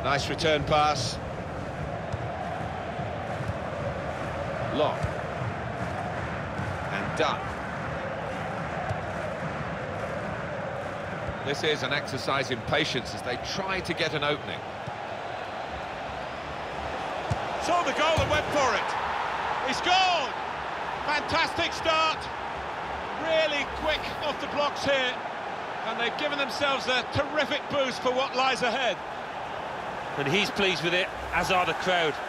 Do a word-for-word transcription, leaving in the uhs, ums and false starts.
Nice return pass. Long. And done. This is an exercise in patience as they try to get an opening. Saw the goal and went for it. He scored! Fantastic start. Really quick off the blocks here. And they've given themselves a terrific boost for what lies ahead. And he's pleased with it, as are the crowd.